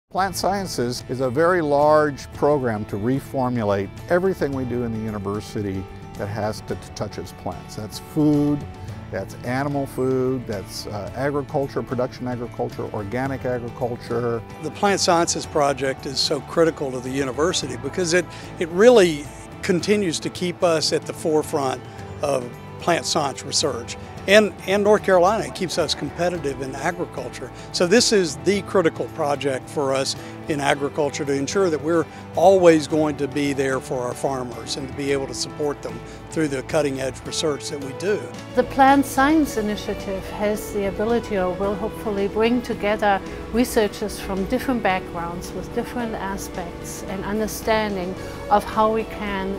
Plant Sciences is a very large program to reformulate everything we do in the university that has to touch its plants. That's food, that's animal food, that's agriculture, production agriculture, organic agriculture. The Plant Sciences project is so critical to the university because it really continues to keep us at the forefront of plant science research. And North Carolina, it keeps us competitive in agriculture. So this is the critical project for us in agriculture to ensure that we're always going to be there for our farmers and to be able to support them through the cutting edge research that we do. The Plant Science Initiative has the ability, or will hopefully bring together researchers from different backgrounds with different aspects and understanding of how we can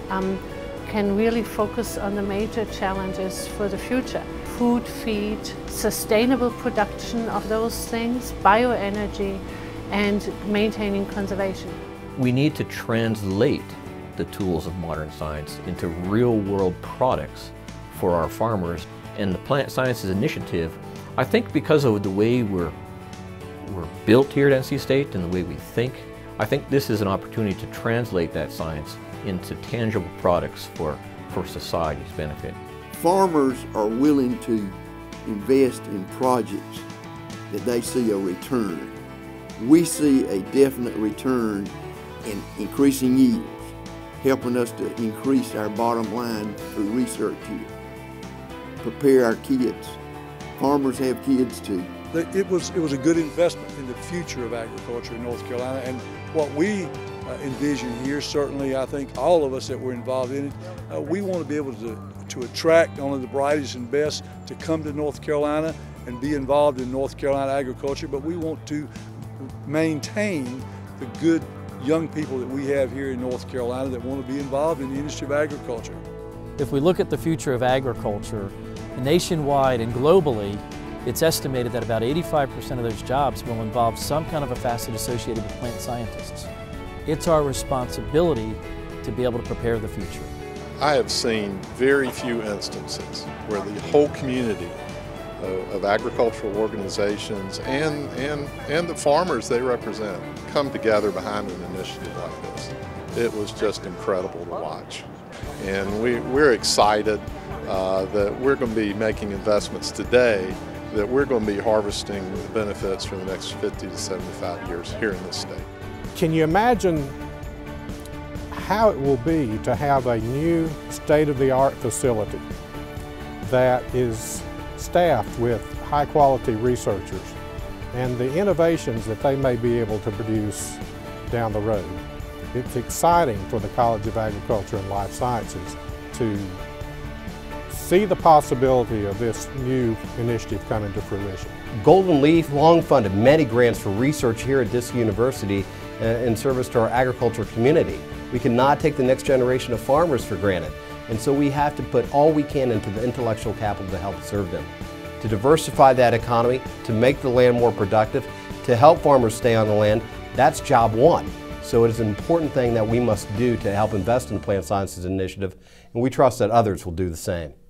really focus on the major challenges for the future. Food, feed, sustainable production of those things, bioenergy, and maintaining conservation. We need to translate the tools of modern science into real-world products for our farmers. And the Plant Sciences Initiative, I think because of the way we're built here at NC State and the way we think, I think this is an opportunity to translate that science into tangible products for society's benefit. Farmers are willing to invest in projects that they see a return. We see a definite return in increasing yields, helping us to increase our bottom line through research here, prepare our kids. Farmers have kids too. It was a good investment in the future of agriculture in North Carolina, and what we envision here, certainly I think all of us that were involved in it, we want to be able to attract only the brightest and best to come to North Carolina and be involved in North Carolina agriculture, but we want to maintain the good young people that we have here in North Carolina that want to be involved in the industry of agriculture. If we look at the future of agriculture, nationwide and globally, it's estimated that about 85% of those jobs will involve some kind of a facet associated with plant scientists. It's our responsibility to be able to prepare the future. I have seen very few instances where the whole community of agricultural organizations and the farmers they represent come together behind an initiative like this. It was just incredible to watch. And we're excited that we're going to be making investments today that we're going to be harvesting the benefits for the next 50 to 75 years here in this state. Can you imagine how it will be to have a new state-of-the-art facility that is staffed with high-quality researchers and the innovations that they may be able to produce down the road? It's exciting for the College of Agriculture and Life Sciences to see the possibility of this new initiative coming to fruition. Golden Leaf long funded many grants for research here at this university in service to our agriculture community. We cannot take the next generation of farmers for granted, and so we have to put all we can into the intellectual capital to help serve them. To diversify that economy, to make the land more productive, to help farmers stay on the land, that's job one. So it is an important thing that we must do to help invest in the Plant Sciences Initiative, and we trust that others will do the same.